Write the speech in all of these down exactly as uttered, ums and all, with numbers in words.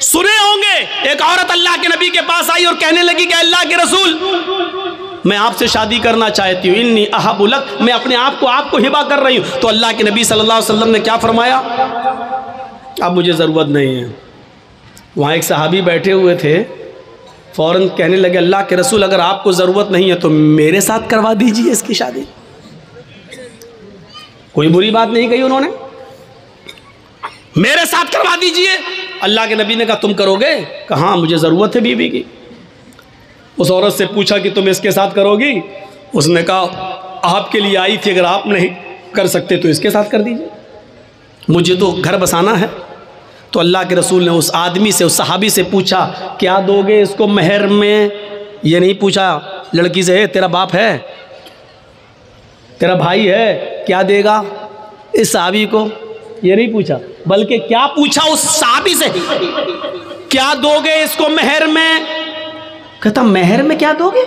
सुने होंगे, एक औरत अल्लाह के नबी के पास आई और कहने लगी कि अल्लाह के रसूल, मैं आपसे शादी करना चाहती हूँ, इन्नी अहब्बु लक, मैं अपने आप को आपको हिबा कर रही हूँ। तो अल्लाह के नबी सल्लल्लाहु अलैहि वसल्लम ने क्या फरमाया, अब मुझे ज़रूरत नहीं है। वहाँ एक सहाबी बैठे हुए थे, फ़ौरन कहने लगे अल्लाह के रसूल अगर आपको ज़रूरत नहीं है तो मेरे साथ करवा दीजिए इसकी शादी। कोई बुरी बात नहीं कही उन्होंने, मेरे साथ करवा दीजिए। अल्लाह के नबी ने कहा तुम करोगे? कहा हाँ मुझे ज़रूरत है बीवी की। उस औरत से पूछा कि तुम इसके साथ करोगी? उसने कहा आपके लिए आई थी, अगर आप नहीं कर सकते तो इसके साथ कर दीजिए, मुझे तो घर बसाना है। तो अल्लाह के रसूल ने उस आदमी से, उस सहाबी से पूछा क्या दोगे इसको महर में? ये नहीं पूछा लड़की से तेरा बाप है, तेरा भाई है, क्या देगा इस सहाबी को, ये नहीं पूछा, बल्कि क्या पूछा उस सहाबी से, क्या दोगे इसको महर में? कहता महर में क्या दोगे?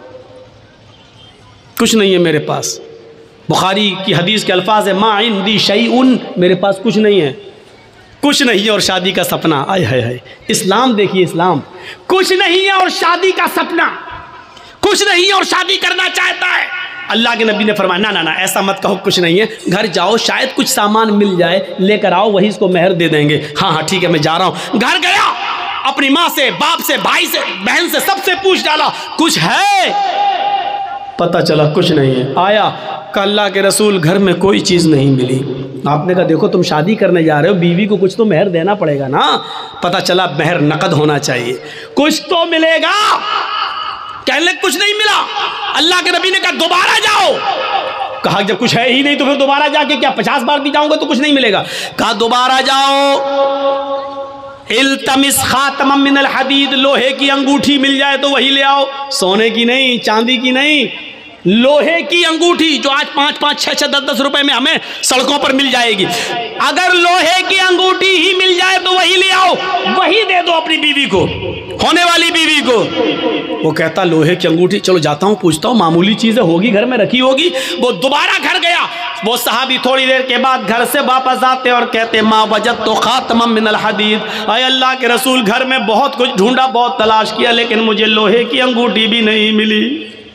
कुछ नहीं है मेरे पास। बुखारी की हदीस के अल्फाज है मा इंदी शैउन, मेरे पास कुछ नहीं है, कुछ नहीं है और शादी का सपना। आय हाय हाय, इस्लाम देखिए, इस्लाम कुछ नहीं है और शादी का सपना, कुछ नहीं है और शादी करना चाहता है। अल्लाह के नबी ने फरमाया ना ना ना ऐसा मत कहो, कुछ नहीं है, घर जाओ शायद कुछ सामान मिल जाए, लेकर आओ, वही इसको मेहर दे देंगे। हाँ हाँ ठीक है मैं जा रहा हूँ। घर गया, अपनी माँ से, बाप से, भाई से, बहन से, सबसे पूछ डाला कुछ है? पता चला कुछ नहीं है। आया कि अल्लाह के रसूल घर में कोई चीज़ नहीं मिली। आपने कहा देखो तुम शादी करने जा रहे हो, बीवी को कुछ तो मेहर देना पड़ेगा ना। पता चला मेहर नकद होना चाहिए, कुछ तो मिलेगा। कहने लगे कुछ नहीं मिला। अल्लाह के नबी ने कहा दोबारा जाओ। कहा जब कुछ है ही नहीं तो फिर दोबारा जाके क्या पचास बार भी जाऊंगा तो कुछ नहीं मिलेगा। कहा दोबारा जाओ, इल्तमिस खातमम मिनल हदीद, लोहे की अंगूठी मिल जाए तो वही ले आओ, सोने की नहीं, चांदी की नहीं, लोहे की अंगूठी जो आज पाँच पाँच छः छः दस दस रुपए में हमें सड़कों पर मिल जाएगी। अगर लोहे की अंगूठी ही मिल जाए तो वही ले आओ, वही दे दो अपनी बीवी को, होने वाली बीवी को। वो कहता लोहे की अंगूठी, चलो जाता हूँ पूछता हूँ, मामूली चीज़ें होगी घर में रखी होगी। वो दोबारा घर गया। वो सहाबी थोड़ी देर के बाद घर से वापस आते और कहते माँ वजद तो खातमम मिनल हदीद, अय अल्लाह के रसूल घर में बहुत कुछ ढूंढा, बहुत तलाश किया, लेकिन मुझे लोहे की अंगूठी भी नहीं मिली।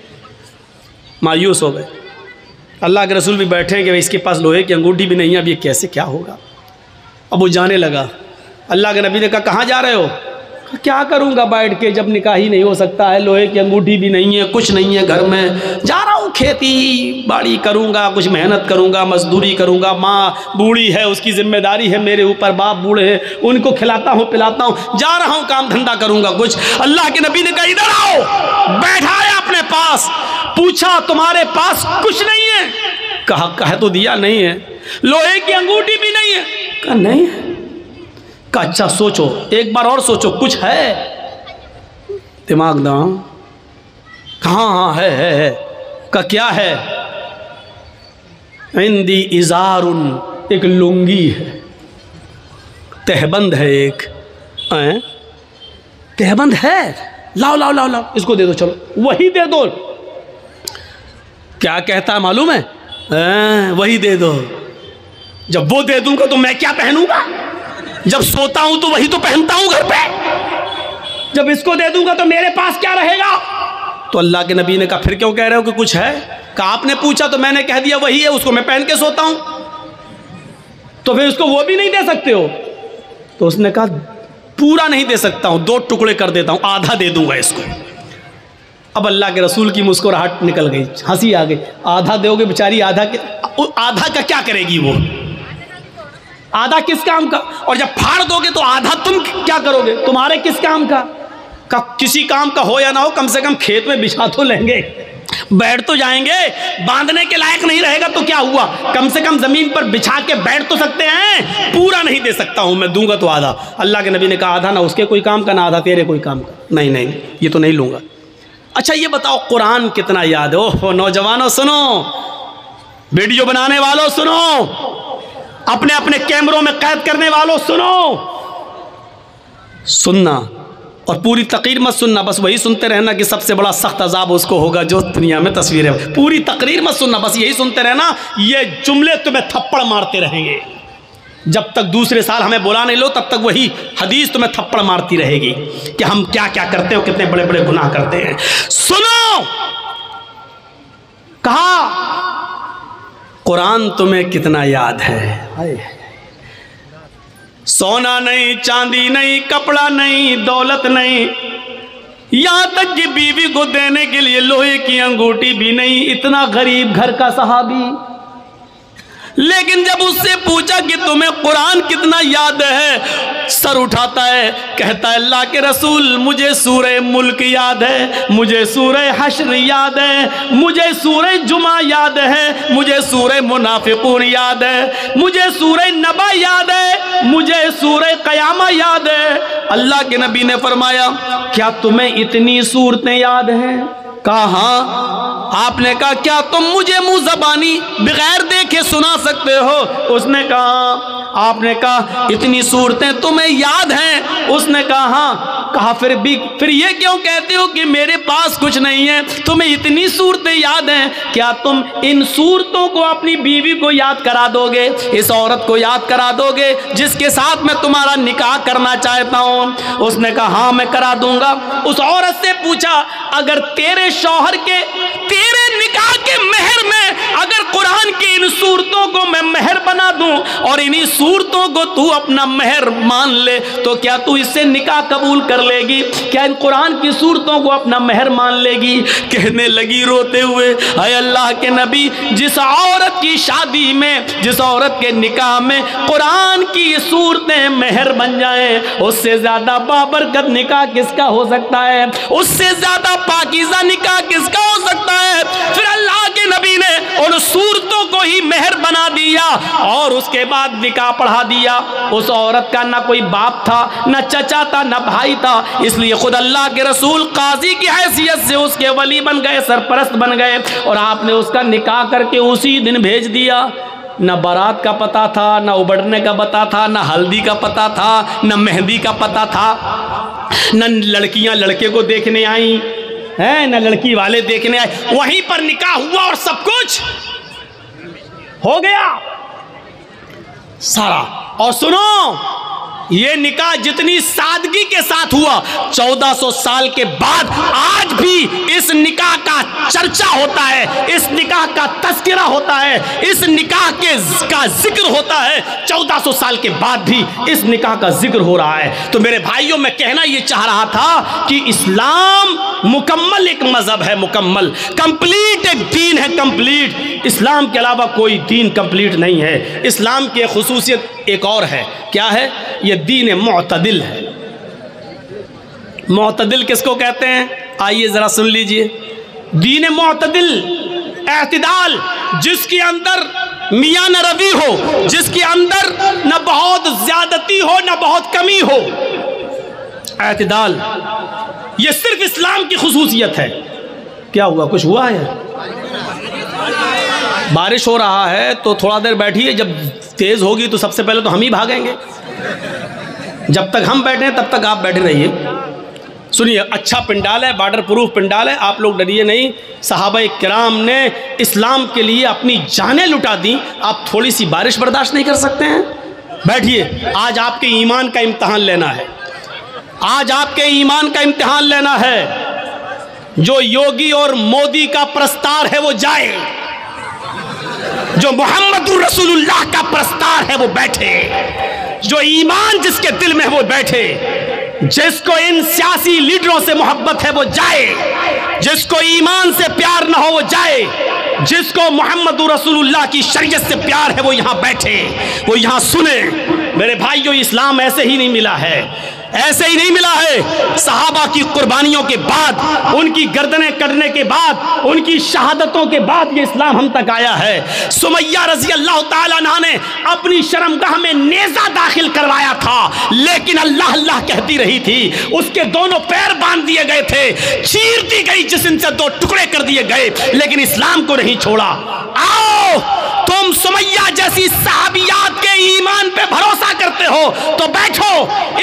मायूस हो गए। अल्लाह के रसूल भी बैठे कि इसके पास लोहे की अंगूठी भी नहीं है, अब ये कैसे क्या होगा। अब वो जाने लगा। अल्लाह के नबी ने कहा कहाँ जा रहे हो? क्या करूँगा बैठ के, जब निकाह ही नहीं हो सकता है, लोहे की अंगूठी भी नहीं है, कुछ नहीं है घर में, जा रहा हूँ खेती बाड़ी करूँगा, कुछ मेहनत करूँगा, मजदूरी करूँगा, माँ बूढ़ी है उसकी जिम्मेदारी है मेरे ऊपर, बाप बूढ़े हैं उनको खिलाता हूँ पिलाता हूँ, जा रहा हूँ काम धंधा करूँगा कुछ। अल्लाह के नबी ने कहा इधर आओ, बैठाया अपने पास, पूछा तुम्हारे पास कुछ नहीं है? कहा कह तो दिया नहीं है। लोहे की अंगूठी भी नहीं है? कहा नहीं है। का अच्छा सोचो, एक बार और सोचो, कुछ है? दिमाग ना कहाँ? हाँ है है है। का क्या है? इंदी इजारुन, एक लुंगी है, तहबंद है, एक हैं? तहबंद है, लाओ लाओ लाओ लाओ, इसको दे दो, चलो वही दे दो। क्या कहता है मालूम है? हैं, वही दे दो। जब वो दे दूंगा तो मैं क्या पहनूंगा? जब सोता हूं तो वही तो पहनता हूं घर पे, जब इसको दे दूंगा तो मेरे पास क्या रहेगा? तो अल्लाह के नबी ने कहा फिर क्यों कह रहे हो कि कुछ है? कहा आपने पूछा तो मैंने कह दिया वही है, उसको मैं पहन के सोता हूं, तो फिर उसको वो भी नहीं दे सकते हो? तो उसने कहा पूरा नहीं दे सकता हूं, दो टुकड़े कर देता हूं, आधा दे दूंगा इसको। अब अल्लाह के रसूल की मुस्कुराहट निकल गई, हंसी आ गई। आधा दोगे बेचारी, आधा के आधा का क्या करेगी वो? आधा किस काम का? और जब फाड़ दोगे तो आधा तुम क्या करोगे? तुम्हारे किस काम का? का किसी काम का हो या ना हो, कम से कम खेत में बिछा तो लेंगे, बैठ तो जाएंगे। बांधने के लायक नहीं रहेगा तो क्या हुआ, कम से कम जमीन पर बिछा के बैठ तो सकते हैं। पूरा नहीं दे सकता हूं मैं, दूंगा तो आधा। अल्लाह के नबी ने कहा आधा ना उसके कोई काम का, ना आधा तेरे कोई काम का। नहीं नहीं ये तो नहीं लूंगा। अच्छा ये बताओ कुरान कितना याद है? ओहो नौजवानों सुनो, वीडियो बनाने वालों सुनो, अपने अपने कैमरों में कैद करने वालों सुनो, सुनना और पूरी तकरीर मत सुनना, बस वही सुनते रहना कि सबसे बड़ा सख्त अजाब उसको होगा जो दुनिया में तस्वीर है। पूरी तकरीर मत सुनना, बस यही सुनते रहना, ये जुमले तुम्हें थप्पड़ मारते रहेंगे। जब तक दूसरे साल हमें बुला नहीं लो तब तक वही हदीस तुम्हें थप्पड़ मारती रहेगी कि हम क्या क्या करते हो, कितने बड़े बड़े गुनाह करते हैं। सुनो, कहा कुरान तुम्हें कितना याद है। सोना नहीं, चांदी नहीं, कपड़ा नहीं, दौलत नहीं, यहां तक कि बीवी को देने के लिए लोहे की अंगूठी भी नहीं। इतना गरीब घर का सहाबी, लेकिन जब उससे पूछा कि तुम्हें कुरान कितना याद है, सर उठाता है, कहता है अल्लाह के रसूल मुझे सूरह मुल्क याद है, मुझे सूरह हश्र याद है, मुझे सूरह जुमा याद है, मुझे सूरह मुनाफिकून याद है, मुझे सूरह नबा याद है, मुझे सूरह कयामा याद है। अल्लाह के नबी ने फरमाया क्या तुम्हें इतनी सूरतें याद हैं? कहा हाँ। आपने कहा क्या तुम मुझे मुंह जबानी बगैर देखे सुना सकते हो? उसने कहा। आपने कहा इतनी सूरतें तुम्हें याद हैं? उसने कहा हाँ। कहा फिर भी फिर ये क्यों कहते हो कि मेरे पास कुछ नहीं है, तुम्हें इतनी सूरतें याद हैं, क्या तुम इन सूरतों को अपनी बीवी को याद करा दोगे, इस औरत को याद करा दोगे जिसके साथ मैं तुम्हारा निकाह करना चाहता हूँ? उसने कहा हाँ मैं करा दूंगा। उस औरत से पूछा अगर तेरे शौहर के तेरे निकाह के मेहर में अगर कुरान की इन सूरतों को मैं मेहर बना दूं और इन्हीं सूरतों को तू अपना मेहर मान ले तो क्या तू इससे निकाह कबूल कर लेगी? क्या इन कुरान की सूरतों को अपना मेहर मान लेगी? कहने लगी रोते हुए अय अल्लाह के नबी, जिस औरत की शादी में, जिस औरत के निकाह में कुरान की सूरतें मेहर बन जाएं, उससे ज्यादा बाबरकत निकाह किसका हो सकता है? उससे ज्यादा पाकीज़ा निकाह किसका हो सकता है? फिर अल्लाह के नबी ने उन सूरतों को ही मेहर बना दिया और उसके बाद निकाह पढ़ा दिया। उस औरत का ना कोई बाप था, ना चचा था, ना भाई था, इसलिए खुद अल्लाह के रसूल काजी की हैसियत से उसके वली बन गए, सरपरस्त बन गए और आपने उसका निकाह करके उसी दिन भेज दिया। न बारात का पता था, न उबड़ने का पता था, न हल्दी का पता था, न मेहंदी का पता था, न लड़कियां लड़के को देखने आई हैं, न लड़की वाले देखने आए, वहीं पर निकाह हुआ और सब कुछ हो गया सारा। और सुनो, ये निकाह जितनी सादगी के साथ हुआ, चौदह सौ साल के बाद आज भी इस निकाह का चर्चा होता है, इस निकाह का तस्करा होता है, इस निकाह के का जिक्र होता है। चौदह सौ साल के बाद भी इस निकाह का जिक्र हो रहा है। तो मेरे भाइयों, मैं कहना ये चाह रहा था कि इस्लाम मुकम्मल एक मजहब है, मुकम्मल कंप्लीट एक दीन है, कंप्लीट। इस्लाम के अलावा कोई दीन कंप्लीट नहीं है। इस्लाम की खुसूसियत एक और है, क्या है? ये दीन मुअतदिल है। मुअतदिल किसको कहते हैं? आइए जरा सुन लीजिए। दीन मुअतदिल, एतदाल, जिसके अंदर मियां न रवी हो, जिसके अंदर न बहुत ज्यादती हो न बहुत कमी हो, एतदाल, ये सिर्फ इस्लाम की खुसूसियत है। क्या हुआ? कुछ हुआ है? बारिश हो रहा है तो थोड़ा देर बैठिए, जब तेज होगी तो सबसे पहले तो हम ही भागेंगे। जब तक हम बैठे हैं तब तक आप बैठे रहिए। सुनिए, अच्छा पिंडाल है, वाटर प्रूफ पिंडाल है, आप लोग डरिए नहीं। सहाबा किराम ने इस्लाम के लिए अपनी जानें लुटा दी। आप थोड़ी सी बारिश बर्दाश्त नहीं कर सकते हैं? बैठिए, आज आपके ईमान का इम्तहान लेना है, आज आपके ईमान का इम्तिहान लेना है। जो योगी और मोदी का प्रस्तार है वो जाए, जो मोहम्मदुर रसूलुल्लाह का प्रस्तार है वो बैठे, जो ईमान जिसके दिल में है वो बैठे, जिसको इन सियासी लीडरों से मोहब्बत है वो जाए, जिसको ईमान से प्यार ना हो वो जाए, जिसको मोहम्मदुर रसूलुल्लाह की शरीयत से प्यार है वो यहाँ बैठे, वो यहाँ सुने। मेरे भाइयों, इस्लाम ऐसे ही नहीं मिला है, ऐसे ही नहीं मिला है। सहाबा की कुर्बानियों के बाद, उनकी गर्दनें कटने के बाद, उनकी शहादतों के बाद ये इस्लाम हम तक आया है। सुमैया रजी अल्लाह ताला अन्हा ने अपनी शर्मगाह में नेज़ा दाखिल करवाया था, लेकिन अल्लाह अल्लाह कहती रही थी। उसके दोनों पैर बांध दिए गए थे, चीर दी गई, जिस्म से दो टुकड़े कर दिए गए, लेकिन इस्लाम को नहीं छोड़ा। आओ, तुम सुमैया जैसी सहाबियात के ईमान पे भरोसा करते हो तो बैठो, इनकी तरह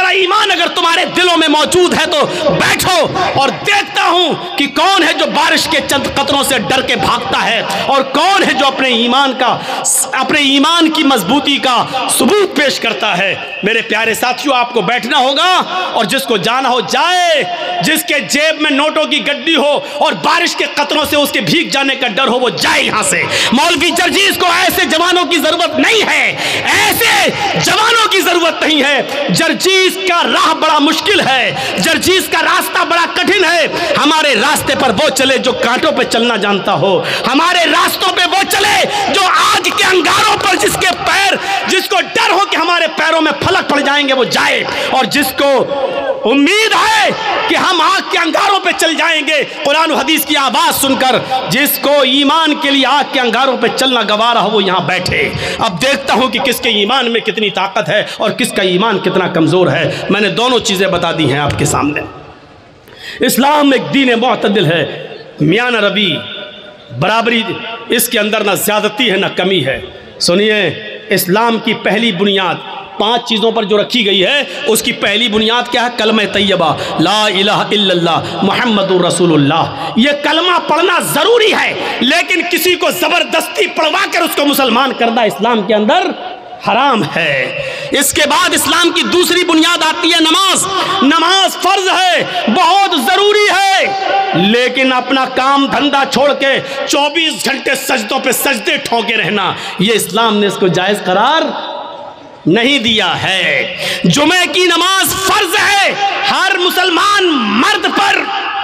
मेरा ईमान अगर तुम्हारे दिलों में मौजूद है तो बैठो और देखता हूं कि कौन है जो बारिश के चंद कतरों से डर के भागता है और कौन है जो अपने ईमान का अपने ईमान की मजबूती का सबूत पेश करता है। मेरे प्यारे साथियों, आपको बैठना होगा और जिसको जाना हो जाए, जिसके जेब में नोटों की गड्डी हो और बारिश के कतरों से उसके भीग जाने का डर हो, वो जाए यहां से। मौलवी जर्जीस को ऐसे जवानों की जरूरत नहीं है, ऐसे जवानों की जरूरत नहीं है। जर्जीस का राह बड़ा मुश्किल है, जर्जीस का रास्ता बड़ा कठिन है। हमारे रास्ते पर वो चले जो कांटों पे चलना जानता हो, हमारे रास्तों पे वो चले जो आग के अंगारों पर जिसके पैर जिसको डर हो कि हमारे पैरों में फलक पड़ जाएंगे वो जाए, और जिसको उम्मीद है कि हम आग के अंगारों पे चल जाएंगे कुरान और हदीस की आवाज सुनकर, जिसको ईमान के लिए आग के अंगारों पे चलना गवारा हो वो यहां बैठे। अब देखता हूं कि किसके ईमान में कितनी ताकत है और किसका ईमान कितना कमजोर है। मैंने दोनों चीजें बता दी हैं आपके सामने। इस्लाम एक दीन मुअतदिल है, मियां न रबी, बराबरी, इसके अंदर ना ज्यादती है ना कमी है। सुनिए, इस्लाम की पहली बुनियाद पांच चीज़ों पर जो रखी गई है, उसकी पहली बुनियाद क्या है? कलमा तैयबा, ला इलाहा इल्लल्लाह मुहम्मदुर रसूलुल्लाह। ये कलमा पढ़ना ज़रूरी है, लेकिन किसी को ज़बरदस्ती पढ़वा कर उसको मुसलमान करना इस्लाम के अंदर हराम है। इसके बाद इस्लाम की दूसरी बुनियाद आती है नमाज। नमाज फर्ज है, बहुत ज़रूरी है, लेकिन अपना काम धंधा छोड़ के चौबीस घंटे सजदों पे सजदे ठोके रहना, ये इस्लाम ने इसको जायज़ करार नहीं दिया है। जुमे की नमाज फर्ज है हर मुसलमान मर्द पर,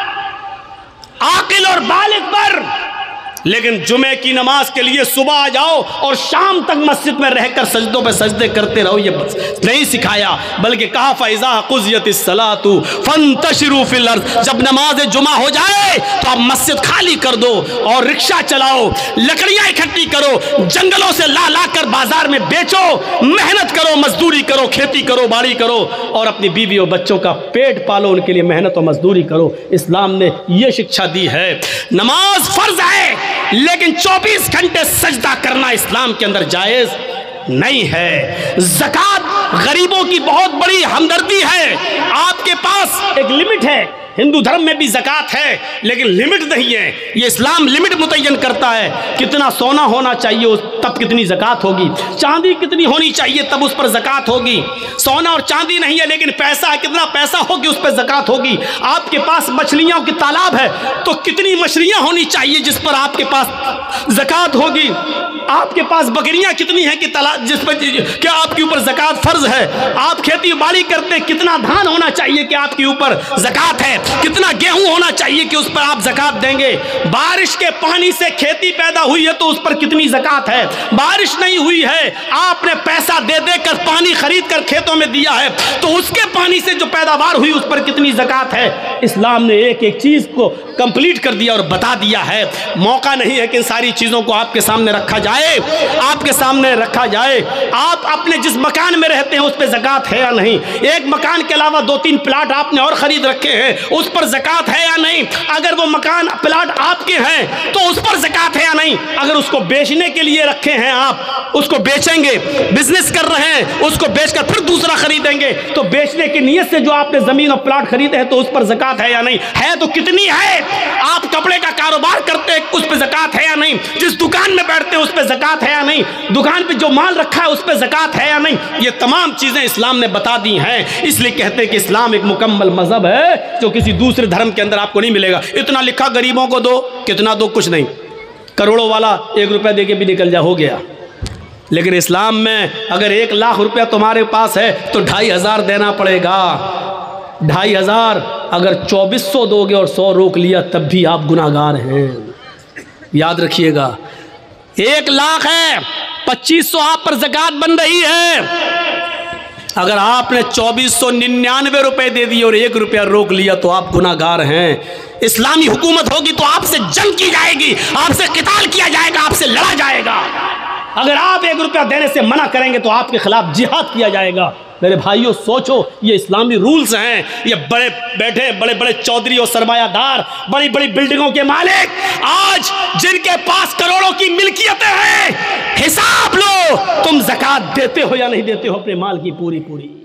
आकिल और बालिग पर, लेकिन जुमे की नमाज के लिए सुबह आ जाओ और शाम तक मस्जिद में रहकर सजदों पे सजदे करते रहो, ये नहीं सिखाया, बल्कि कहा फैज़ा कुज़ियतिस सलातु फंतशिरू फिल अर्ज़। जब नमाज जुमा हो जाए तो आप मस्जिद खाली कर दो और रिक्शा चलाओ, लकड़ियां इकट्ठी करो, जंगलों से ला ला कर बाजार में बेचो, मेहनत करो, मजदूरी करो, खेती करो, बाड़ी करो और अपनी बीवी और बच्चों का पेट पालो, उनके लिए मेहनत और मजदूरी करो। इस्लाम ने यह शिक्षा दी है। नमाज फर्ज है, लेकिन चौबीस घंटे सजदा करना इस्लाम के अंदर जायज नहीं है। ज़कात गरीबों की बहुत बड़ी हमदर्दी है। आपके पास एक लिमिट है, हिंदू धर्म में भी ज़कात है, लेकिन लिमिट नहीं है। ये इस्लाम लिमिट मुतय्यन करता है, कितना सोना होना चाहिए तब कितनी ज़कात होगी, चांदी कितनी होनी चाहिए तब उस पर ज़कात होगी। सोना और चांदी नहीं है, लेकिन पैसा है, कितना पैसा होगी उस पर ज़कात होगी। आपके पास मछलियों की तालाब है तो कितनी मछलियाँ होनी चाहिए जिस पर आपके पास ज़कात होगी। आपके पास बकरियाँ कितनी हैं कि तालाब जिस पर क्या आपके ऊपर ज़कात फ़र्ज है। आप खेती बाड़ी करते, कितना धान होना चाहिए कि आपके ऊपर ज़कात है, कितना गेहूं होना चाहिए कि उस पर आप ज़कात देंगे। बारिश के पानी से खेती पैदा हुई है तो उस पर कितनी ज़कात है। बारिश नहीं हुई है, आपने पैसा दे देकर पानी खरीद कर खेतों में दिया है तो उसके पानी से जो पैदावार हुई उस पर कितनी ज़कात है। इस्लाम ने एक एक चीज़ को कंप्लीट कर दिया और बता दिया है। मौका नहीं है कि इन सारी चीज़ों को आपके सामने रखा जाए, आपके सामने रखा जाए। आप अपने जिस मकान में रहते हैं उस पर ज़कात है या नहीं, एक मकान के अलावा दो तीन प्लाट आपने और ख़रीद रखे हैं, उस पर ज़कात है या नहीं। अगर वो मकान प्लाट आपके हैं तो उस पर ज़कात है या नहीं। अगर उसको बेचने के लिए रखे हैं, आप उसको बेचेंगे, बिजनेस कर रहे हैं, उसको बेचकर फिर दूसरा खरीदेंगे, तो बेचने की नीयत से जो आपने ज़मीन और प्लाट खरीदे हैं तो उस पर ज़कात है या नहीं। है तो कितनी है। आप कपड़े का कारोबार करते हैं, उस पर ज़कात है या नहीं। जिस दुकान में बैठते हैं उस पर ज़कात है या नहीं। दुकान पे जो माल रखा है उस पर ज़कात है या नहीं। ये तमाम चीज़ें इस्लाम ने बता दी हैं। इसलिए कहते हैं कि इस्लाम एक मुकम्मल मज़हब है जो किसी दूसरे धर्म के अंदर आपको नहीं मिलेगा। इतना लिखा गरीबों को दो, कितना दो, कुछ नहीं। करोड़ों वाला एक रुपया दे के भी निकल जा, हो गया। लेकिन इस्लाम में अगर एक लाख रुपया तुम्हारे पास है तो ढाई हजार देना पड़ेगा। ढाई हजार अगर चौबीस सौ दोगे और सौ रोक लिया तब भी आप गुनाहगार हैं, याद रखिएगा। एक लाख है, पच्चीस सौ आप पर ज़कात बन रही है। अगर आपने चौबीस सौ निन्यानवे रुपये दे दिए और एक रुपया रोक लिया तो आप गुनाहगार हैं। इस्लामी हुकूमत होगी तो आपसे जंग की जाएगी, आपसे किताल किया जाएगा, आपसे लड़ा जाएगा। अगर आप एक रुपया देने से मना करेंगे तो आपके खिलाफ जिहाद किया जाएगा। मेरे भाइयों सोचो, ये इस्लामी रूल्स हैं। ये बड़े बैठे बड़े बड़े चौधरी और सरमायादार, बड़ी बड़ी बिल्डिंगों के मालिक, आज जिनके पास करोड़ों की मिल्कियतें हैं, हिसाब लो तुम ज़कात देते हो या नहीं देते हो अपने माल की पूरी पूरी।